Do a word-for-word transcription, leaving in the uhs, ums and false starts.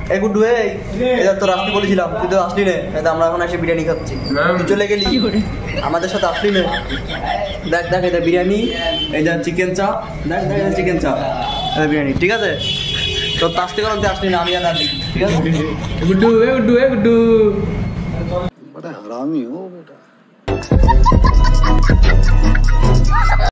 এই গুড্ডু এই এটা তো রাস্তি বলেছিলাম তুই তো আসলি না, আমরা এখন এসে বিরিয়ানি খাচ্ছি, তুই চলে গেলি আমাদের সাথে আসলি না। দেখ দেখ এটা বিরিয়ানি, এইটা চিকেন চাপ, দেখ দেখ এটা চিকেন চাপ, এটা বিরিয়ানি, ঠিক আছে? তোর তো আসতে গেলাম তুই আসলি না, আমি আর আসি, ঠিক আছে? গুড্ডু এ গুড্ডু এ গুড্ডু बड़ा हरामी हो बेटा।